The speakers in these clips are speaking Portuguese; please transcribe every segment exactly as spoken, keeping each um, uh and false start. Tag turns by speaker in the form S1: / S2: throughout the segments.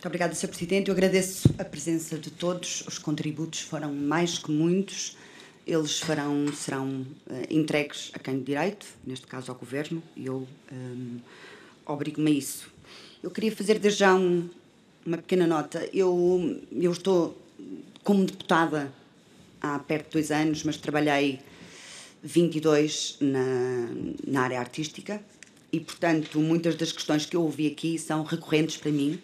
S1: Muito obrigada, senhor Presidente. Eu agradeço a presença de todos. Os contributos foram mais que muitos. Eles farão, serão uh, entregues a quem de direito, neste caso ao Governo, e eu um, obrigo-me a isso. Eu queria fazer desde já um, uma pequena nota. Eu, eu estou como deputada há perto de dois anos, mas trabalhei vinte e dois na, na área artística e, portanto, muitas das questões que eu ouvi aqui são recorrentes para mim.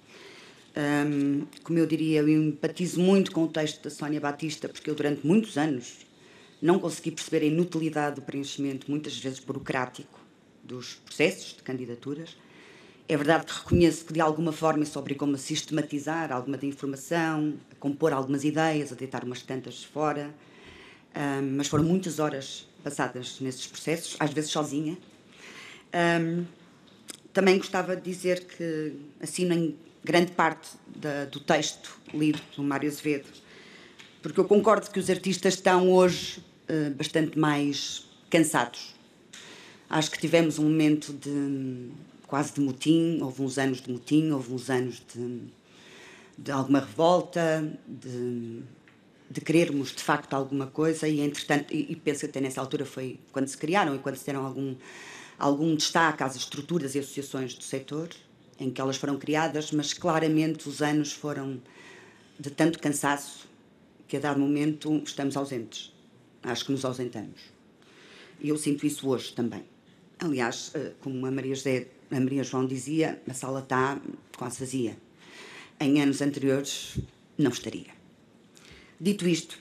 S1: Um, como eu diria, eu empatizo muito com o texto da Sónia Batista, porque eu durante muitos anos não consegui perceber a inutilidade do preenchimento, muitas vezes burocrático, dos processos de candidaturas. É verdade que reconheço que de alguma forma isso obrigou-me a sistematizar alguma da informação, a compor algumas ideias, a deitar umas tantas fora, um, mas foram muitas horas passadas nesses processos, às vezes sozinha. Um, também gostava de dizer que assino em grande parte da, do texto lido do Mário Azevedo, porque eu concordo que os artistas estão hoje uh, bastante mais cansados. Acho que tivemos um momento de quase de motim, houve uns anos de motim, houve uns anos de, de alguma revolta, de, de querermos de facto alguma coisa e, entretanto, e, e penso que até nessa altura foi quando se criaram e quando se deram algum, algum destaque às estruturas e associações do setor, em que elas foram criadas, mas claramente os anos foram de tanto cansaço que a dado momento estamos ausentes. Acho que nos ausentamos. E eu sinto isso hoje também. Aliás, como a Maria, José, a Maria João dizia, a sala está quase vazia. Em anos anteriores não estaria. Dito isto,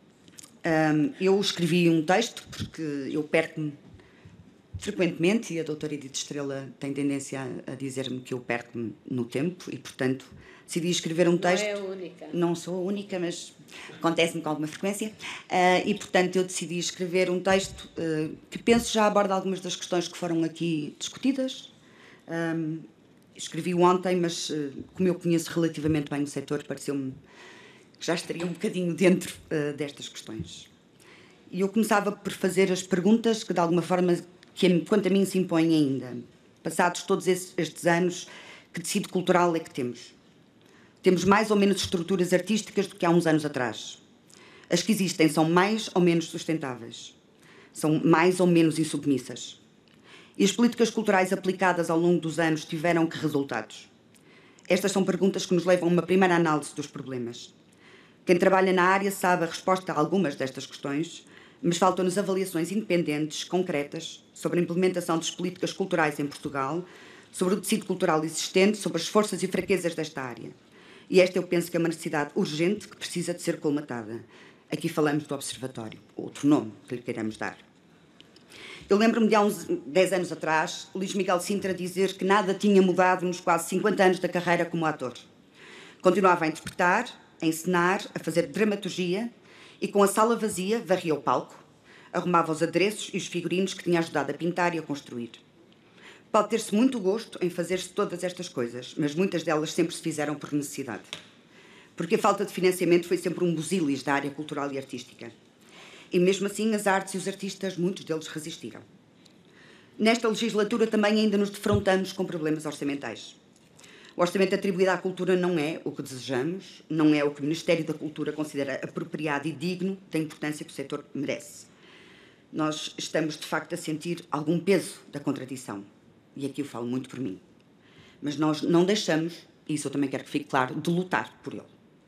S1: eu escrevi um texto porque eu perco-me frequentemente, e a doutora Edith Estrela tem tendência a, a dizer-me que eu perco-me no tempo e, portanto, decidi escrever um texto.
S2: Não é a única.
S1: Não sou a única, mas acontece-me com alguma frequência. Uh, e, portanto, eu decidi escrever um texto uh, que penso já aborda algumas das questões que foram aqui discutidas. Um, escrevi ontem, mas uh, como eu conheço relativamente bem o setor, pareceu-me que já estaria um bocadinho dentro uh, destas questões. E eu começava por fazer as perguntas que, de alguma forma, que quanto a mim se impõem ainda. Passados todos estes, estes anos, que tecido cultural é que temos? Temos mais ou menos estruturas artísticas do que há uns anos atrás. As que existem são mais ou menos sustentáveis. São mais ou menos insubmissas. E as políticas culturais aplicadas ao longo dos anos tiveram que resultados? Estas são perguntas que nos levam a uma primeira análise dos problemas. Quem trabalha na área sabe a resposta a algumas destas questões, mas faltam-nos avaliações independentes, concretas, sobre a implementação das políticas culturais em Portugal, sobre o tecido cultural existente, sobre as forças e fraquezas desta área. E esta eu penso que é uma necessidade urgente que precisa de ser colmatada. Aqui falamos do Observatório, outro nome que lhe queiramos dar. Eu lembro-me de há uns dez anos atrás, Luís Miguel Sintra dizer que nada tinha mudado nos quase cinquenta anos da carreira como ator. Continuava a interpretar, a encenar, a fazer dramaturgia e, com a sala vazia, varria o palco, arrumava os adereços e os figurinos que tinha ajudado a pintar e a construir. Pode ter-se muito gosto em fazer-se todas estas coisas, mas muitas delas sempre se fizeram por necessidade. Porque a falta de financiamento foi sempre um busilis da área cultural e artística. E mesmo assim as artes e os artistas, muitos deles resistiram. Nesta legislatura também ainda nos defrontamos com problemas orçamentais. O orçamento atribuído à cultura não é o que desejamos, não é o que o Ministério da Cultura considera apropriado e digno da importância que o setor merece. Nós estamos, de facto, a sentir algum peso da contradição. E aqui eu falo muito por mim. Mas nós não deixamos, e isso eu também quero que fique claro, de lutar por ele.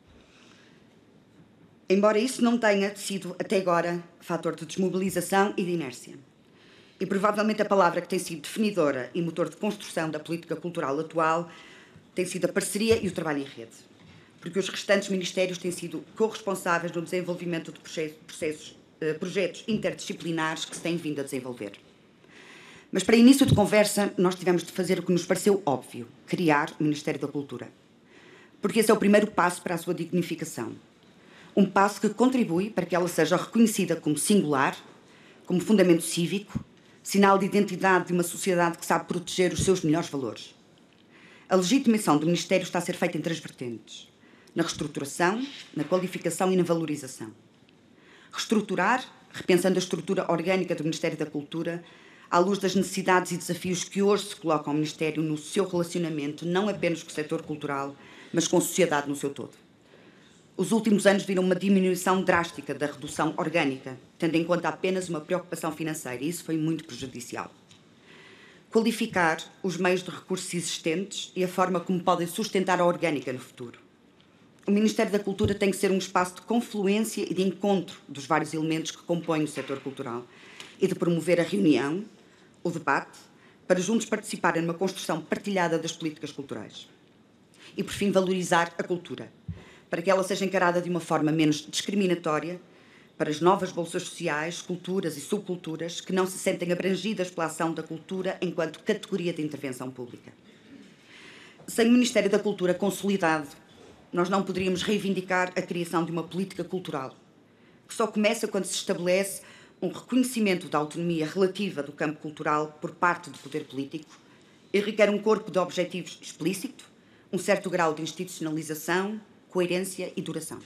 S1: Embora isso não tenha sido, até agora, fator de desmobilização e de inércia. E provavelmente a palavra que tem sido definidora e motor de construção da política cultural atual tem sido a parceria e o trabalho em rede. Porque os restantes ministérios têm sido corresponsáveis no desenvolvimento de processos, projetos interdisciplinares que se têm vindo a desenvolver. Mas para início de conversa, nós tivemos de fazer o que nos pareceu óbvio, criar o Ministério da Cultura. Porque esse é o primeiro passo para a sua dignificação. Um passo que contribui para que ela seja reconhecida como singular, como fundamento cívico, sinal de identidade de uma sociedade que sabe proteger os seus melhores valores. A legitimação do Ministério está a ser feita em três vertentes: na reestruturação, na qualificação e na valorização. Reestruturar, repensando a estrutura orgânica do Ministério da Cultura, à luz das necessidades e desafios que hoje se colocam ao Ministério no seu relacionamento, não apenas com o setor cultural, mas com a sociedade no seu todo. Os últimos anos viram uma diminuição drástica da redução orgânica, tendo em conta apenas uma preocupação financeira, e isso foi muito prejudicial. Qualificar os meios de recursos existentes e a forma como podem sustentar a orgânica no futuro. O Ministério da Cultura tem que ser um espaço de confluência e de encontro dos vários elementos que compõem o setor cultural e de promover a reunião, o debate, para juntos participarem numa construção partilhada das políticas culturais. E, por fim, valorizar a cultura, para que ela seja encarada de uma forma menos discriminatória para as novas bolsas sociais, culturas e subculturas que não se sentem abrangidas pela ação da cultura enquanto categoria de intervenção pública. Sem o Ministério da Cultura consolidado, nós não poderíamos reivindicar a criação de uma política cultural, que só começa quando se estabelece um reconhecimento da autonomia relativa do campo cultural por parte do poder político e requer um corpo de objetivos explícito, um certo grau de institucionalização, coerência e duração.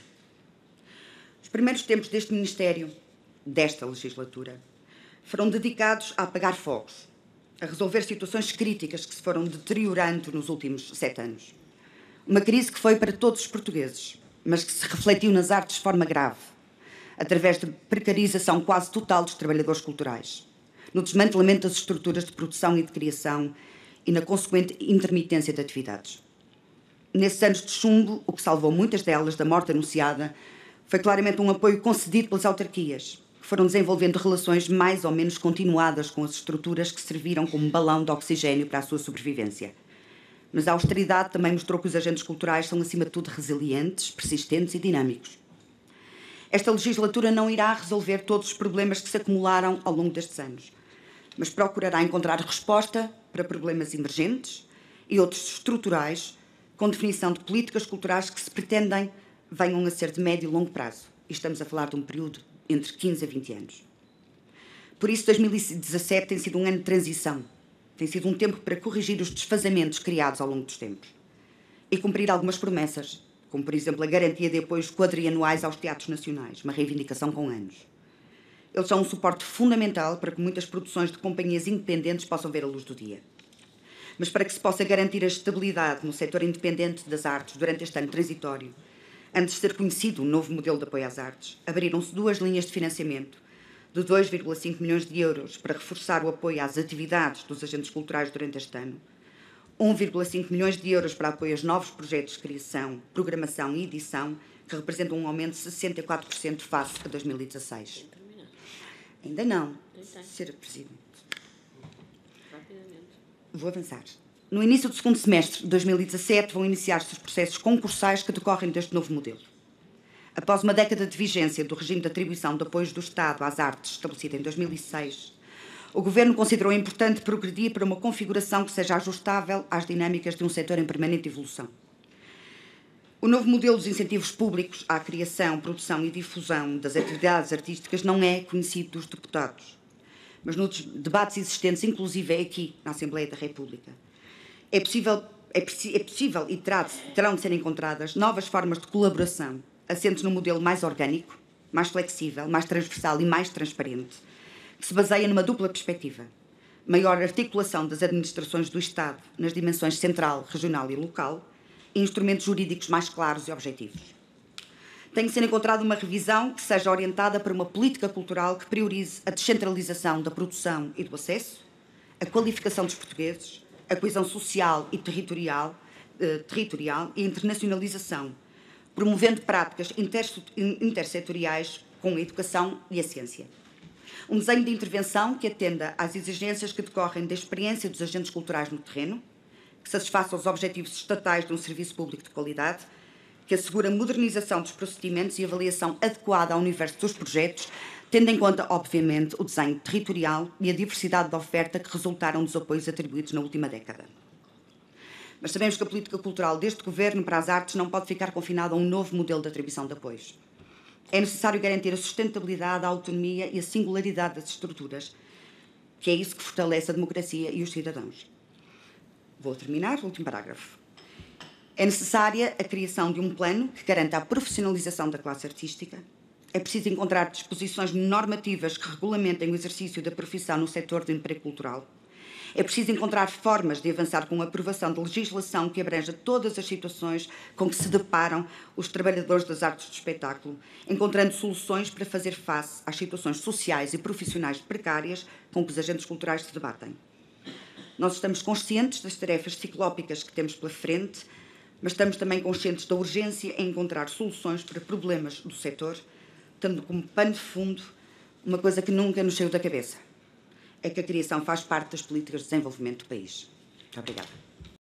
S1: Os primeiros tempos deste Ministério, desta legislatura, foram dedicados a apagar fogos, a resolver situações críticas que se foram deteriorando nos últimos sete anos. Uma crise que foi para todos os portugueses, mas que se refletiu nas artes de forma grave, através de precarização quase total dos trabalhadores culturais, no desmantelamento das estruturas de produção e de criação e na consequente intermitência de atividades. Nesses anos de chumbo, o que salvou muitas delas da morte anunciada foi claramente um apoio concedido pelas autarquias, que foram desenvolvendo relações mais ou menos continuadas com as estruturas que serviram como balão de oxigênio para a sua sobrevivência. Mas a austeridade também mostrou que os agentes culturais são, acima de tudo, resilientes, persistentes e dinâmicos. Esta legislatura não irá resolver todos os problemas que se acumularam ao longo destes anos, mas procurará encontrar resposta para problemas emergentes e outros estruturais, com definição de políticas culturais que se pretendem venham a ser de médio e longo prazo. E estamos a falar de um período entre quinze a vinte anos. Por isso, dois mil e dezassete tem sido um ano de transição. Tem sido um tempo para corrigir os desfazamentos criados ao longo dos tempos e cumprir algumas promessas, como, por exemplo, a garantia de apoios quadrianuais aos teatros nacionais, uma reivindicação com anos. Eles são um suporte fundamental para que muitas produções de companhias independentes possam ver a luz do dia. Mas para que se possa garantir a estabilidade no setor independente das artes durante este ano transitório, antes de ser conhecido um novo modelo de apoio às artes, abriram-se duas linhas de financiamento de dois vírgula cinco milhões de euros para reforçar o apoio às atividades dos agentes culturais durante este ano, um vírgula cinco milhões de euros para apoio aos novos projetos de criação, programação e edição, que representam um aumento de sessenta e quatro por cento face a dois mil e dezasseis. Ainda não, senhora Presidente. Vou avançar. No início do segundo semestre de dois mil e dezassete vão iniciar-se os processos concursais que decorrem deste novo modelo. Após uma década de vigência do regime de atribuição de apoios do Estado às artes estabelecido em dois mil e seis, o Governo considerou importante progredir para uma configuração que seja ajustável às dinâmicas de um setor em permanente evolução. O novo modelo dos incentivos públicos à criação, produção e difusão das atividades artísticas não é conhecido dos deputados, mas nos debates existentes, inclusive aqui na Assembleia da República, é possível, é, é possível e terá, terão de ser encontradas novas formas de colaboração, assentes num modelo mais orgânico, mais flexível, mais transversal e mais transparente, que se baseia numa dupla perspectiva. Maior articulação das administrações do Estado nas dimensões central, regional e local e instrumentos jurídicos mais claros e objetivos. Tem que ser encontrada uma revisão que seja orientada para uma política cultural que priorize a descentralização da produção e do acesso, a qualificação dos portugueses, a coesão social e territorial, eh, territorial e a internacionalização, promovendo práticas intersetoriais com a educação e a ciência. Um desenho de intervenção que atenda às exigências que decorrem da experiência dos agentes culturais no terreno, que satisfaça os objetivos estatais de um serviço público de qualidade, que assegure a modernização dos procedimentos e avaliação adequada ao universo dos projetos, tendo em conta, obviamente, o desenho territorial e a diversidade da oferta que resultaram dos apoios atribuídos na última década. Mas sabemos que a política cultural deste Governo para as artes não pode ficar confinada a um novo modelo de atribuição de apoios. É necessário garantir a sustentabilidade, a autonomia e a singularidade das estruturas, que é isso que fortalece a democracia e os cidadãos. Vou terminar o último parágrafo. É necessária a criação de um plano que garanta a profissionalização da classe artística, É preciso encontrar disposições normativas que regulamentem o exercício da profissão no setor do emprego cultural. É preciso encontrar formas de avançar com a aprovação de legislação que abranja todas as situações com que se deparam os trabalhadores das artes do espetáculo, encontrando soluções para fazer face às situações sociais e profissionais precárias com que os agentes culturais se debatem. Nós estamos conscientes das tarefas ciclópicas que temos pela frente, mas estamos também conscientes da urgência em encontrar soluções para problemas do setor, tendo como pano de fundo uma coisa que nunca nos saiu da cabeça: é que a criação faz parte das políticas de desenvolvimento do país. Muito obrigada.